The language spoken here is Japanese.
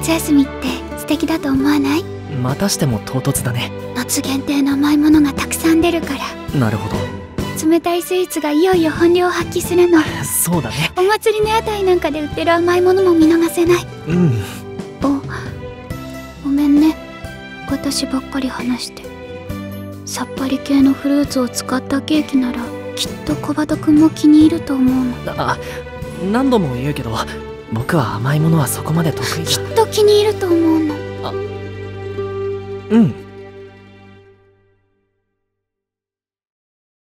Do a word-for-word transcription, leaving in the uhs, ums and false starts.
夏休みって素敵だと思わない？ またしても唐突だね。 夏限定の甘いものがたくさん出るから。なるほど。冷たいスイーツがいよいよ本領を発揮するの。そうだね。お祭りの屋台なんかで売ってる甘いものも見逃せない。うん。お、ごめんね、私ばっかり話して。さっぱり系のフルーツを使ったケーキならきっと小鳩くんも気に入ると思うの。 あ、何度も言うけど僕は甘いものはそこまで得意じゃ。 きっと気に入ると思うの。 あ、うん。